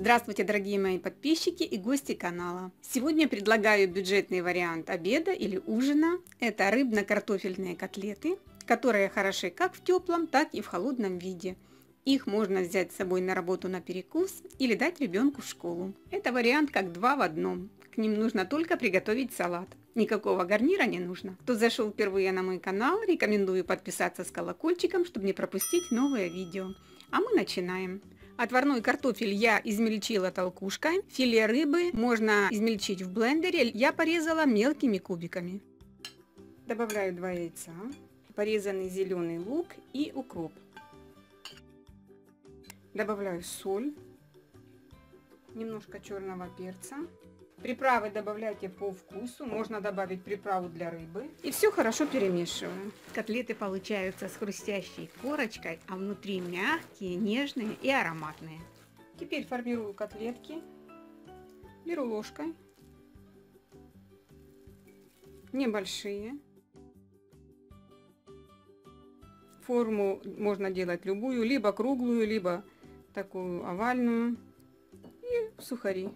Здравствуйте, дорогие мои подписчики и гости канала. Сегодня предлагаю бюджетный вариант обеда или ужина. Это рыбно-картофельные котлеты, которые хороши как в теплом, так и в холодном виде. Их можно взять с собой на работу на перекус или дать ребенку в школу. Это вариант как два в одном. К ним нужно только приготовить салат. Никакого гарнира не нужно. Кто зашел впервые на мой канал, рекомендую подписаться с колокольчиком, чтобы не пропустить новые видео. А мы начинаем. Отварной картофель я измельчила толкушкой. Филе рыбы можно измельчить в блендере. Я порезала мелкими кубиками. Добавляю 2 яйца, порезанный зеленый лук и укроп. Добавляю соль, немножко черного перца. Приправы добавляйте по вкусу, можно добавить приправу для рыбы. И все хорошо перемешиваю. Котлеты получаются с хрустящей корочкой, а внутри мягкие, нежные и ароматные. Теперь формирую котлетки. Беру ложкой. Небольшие. Форму можно делать любую, либо круглую, либо такую овальную. И сухари.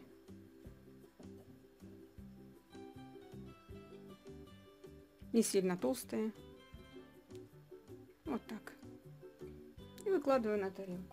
Не сильно толстые. Вот так. И выкладываю на тарелку.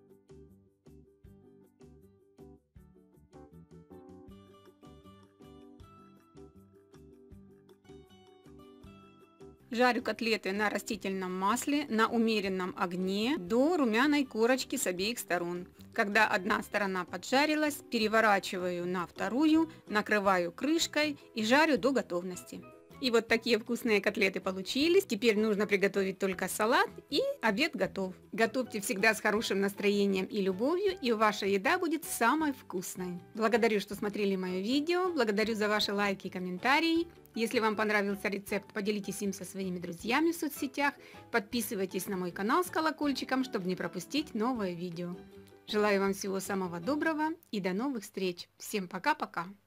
Жарю котлеты на растительном масле на умеренном огне до румяной корочки с обеих сторон. Когда одна сторона поджарилась, переворачиваю на вторую, накрываю крышкой и жарю до готовности. И вот такие вкусные котлеты получились. Теперь нужно приготовить только салат, и обед готов. Готовьте всегда с хорошим настроением и любовью, и ваша еда будет самой вкусной. Благодарю, что смотрели мое видео. Благодарю за ваши лайки и комментарии. Если вам понравился рецепт, поделитесь им со своими друзьями в соцсетях. Подписывайтесь на мой канал с колокольчиком, чтобы не пропустить новое видео. Желаю вам всего самого доброго и до новых встреч. Всем пока-пока.